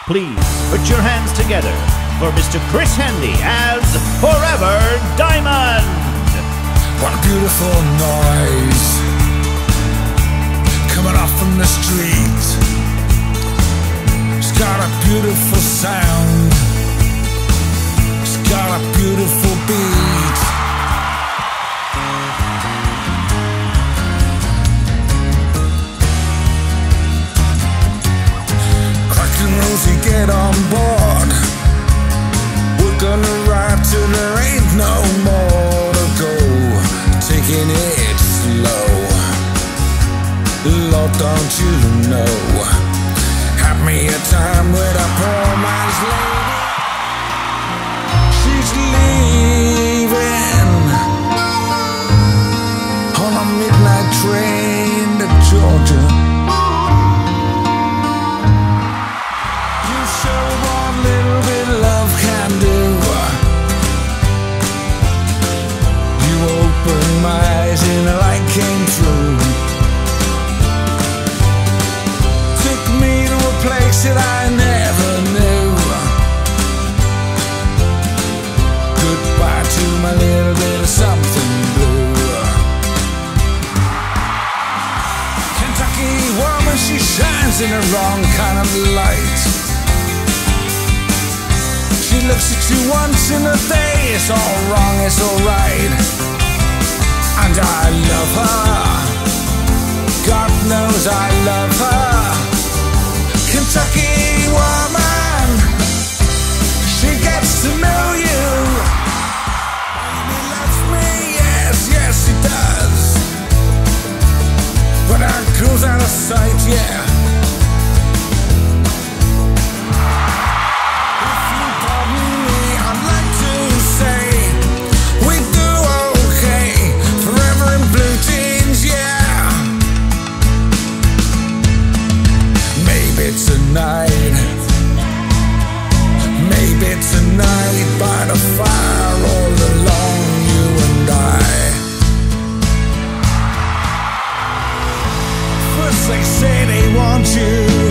Please put your hands together for Mr. Chris Handy as Forever Diamond. What a beautiful noise coming off from the street. It's got a beautiful sound. It's got a beautiful beat. Rosie, get on board. We're gonna ride till there ain't no more to go. Taking it slow. Lord, don't you know? Have me a time with a poor man's lady. She's leaving on a midnight train to Georgia. And the light came through. Took me to a place that I never knew. Goodbye to my little bit of something blue. Kentucky woman, she shines in the wrong kind of light. She looks at you once in a day. It's all wrong, it's all right. And I love her. God knows I love her. Kentucky woman, she gets to know you. Baby loves me, yes, yes she does. But that goes out of sight, yeah. If you pardon me, I'd like to say we do okay. Forever in blue jeans, yeah. Maybe tonight, maybe tonight by the fire all alone, you and I. First they say they want you,